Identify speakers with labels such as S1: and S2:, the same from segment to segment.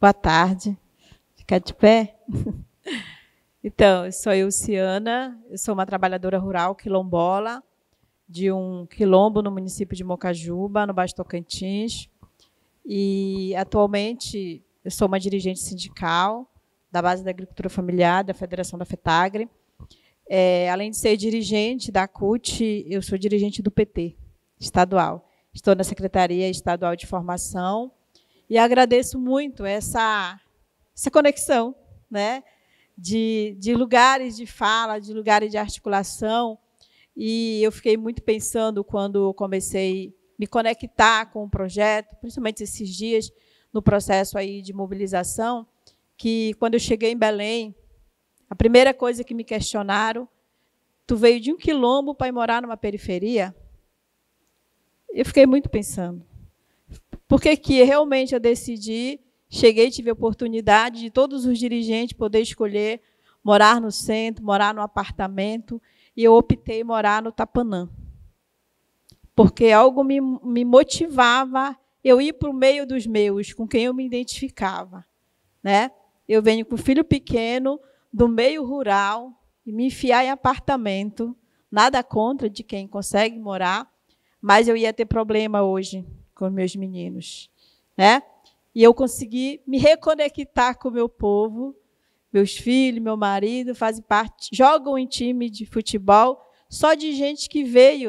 S1: Boa tarde. Ficar de pé? Então, eu sou Elciana, eu sou uma trabalhadora rural quilombola de um quilombo no município de Mocajuba, no Baixo Tocantins. E, atualmente, eu sou uma dirigente sindical da base da agricultura familiar, da Federação da FETAGRE. Além de ser dirigente da CUT, eu sou dirigente do PT estadual. Estou na Secretaria Estadual de Formação e agradeço muito essa conexão, né, de lugares de fala, de lugares de articulação. E eu fiquei muito pensando, quando comecei a me conectar com o projeto, principalmente esses dias, no processo aí de mobilização, que, quando eu cheguei em Belém, a primeira coisa que me questionaram: tu veio de um quilombo para ir morar numa periferia? Eu fiquei muito pensando. Porque que realmente eu decidi, cheguei, tive a oportunidade de todos os dirigentes poder escolher morar no centro, morar no apartamento, e eu optei morar no Tapanã. Porque algo me motivava eu ir para o meio dos meus, com quem eu me identificava, né? Eu venho com filho pequeno, do meio rural, e me enfiar em apartamento, nada contra de quem consegue morar, mas eu ia ter problema hoje com meus meninos, né? E eu consegui me reconectar com o meu povo, meus filhos, meu marido fazem parte, jogam em time de futebol, só de gente que veio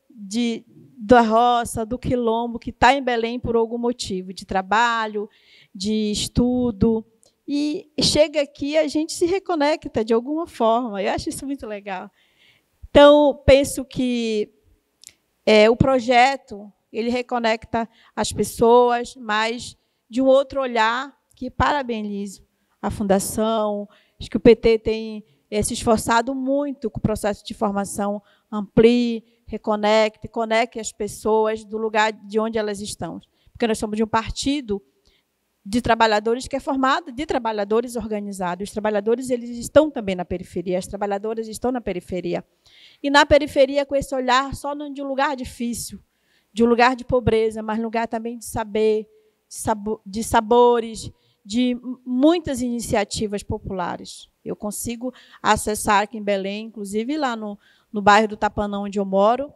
S1: da roça, do quilombo, que está em Belém por algum motivo, de trabalho, de estudo. E chega aqui e a gente se reconecta de alguma forma. Eu acho isso muito legal. Então, penso que o projeto ele reconecta as pessoas, mas de um outro olhar, que parabenizo a Fundação. Acho que o PT tem se esforçado muito com o processo de formação, amplie, reconecte, conecte as pessoas do lugar de onde elas estão. Porque nós somos de um partido de trabalhadores que é formado de trabalhadores organizados. Os trabalhadores eles estão também na periferia, as trabalhadoras estão na periferia. E na periferia, com esse olhar só de um lugar difícil, de um lugar de pobreza, mas lugar também de saber, de sabores, de muitas iniciativas populares. Eu consigo acessar aqui em Belém, inclusive lá no bairro do Tapanã, onde eu moro,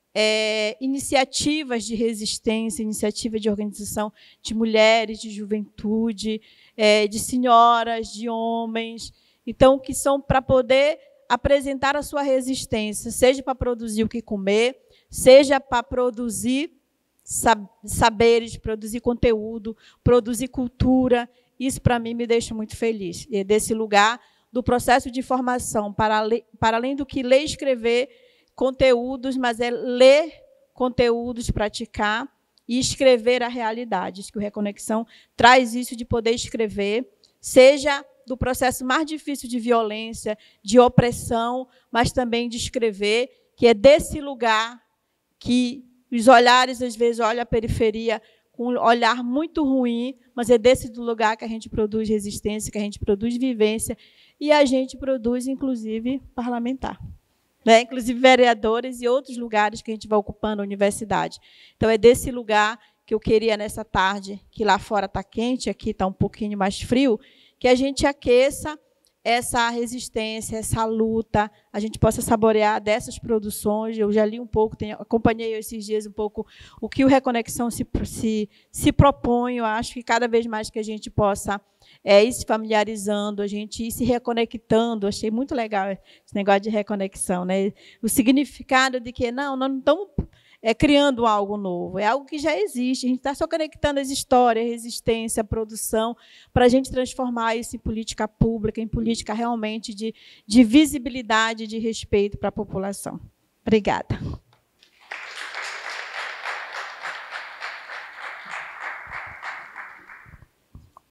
S1: iniciativas de resistência, iniciativa de organização de mulheres, de juventude, de senhoras, de homens, então, que são para poder apresentar a sua resistência, seja para produzir o que comer, seja para produzir saberes, produzir conteúdo, produzir cultura. Isso, para mim, me deixa muito feliz. E desse lugar do processo de formação, para além do que ler e escrever conteúdos, mas ler conteúdos, praticar e escrever a realidade. Que o Reconexão traz isso de poder escrever, seja do processo mais difícil de violência, de opressão, mas também de escrever, que é desse lugar que os olhares, às vezes, olham a periferia com um olhar muito ruim, mas é desse lugar que a gente produz resistência, que a gente produz vivência, e a gente produz, inclusive, parlamentar, né? Inclusive vereadores e outros lugares que a gente vai ocupando a universidade. Então, é desse lugar que eu queria, nessa tarde, que lá fora está quente, aqui está um pouquinho mais frio, que a gente aqueça essa resistência, essa luta, a gente possa saborear dessas produções. Eu já li um pouco, acompanhei esses dias um pouco o que o Reconexão se propõe. Eu acho que cada vez mais que a gente possa ir se familiarizando, a gente ir se reconectando. Achei muito legal esse negócio de reconexão, né? O significado de que nós não estamos criando algo novo, é algo que já existe. A gente está só conectando as histórias, a resistência, a produção, para a gente transformar isso em política pública, em política realmente de visibilidade, de respeito para a população. Obrigada.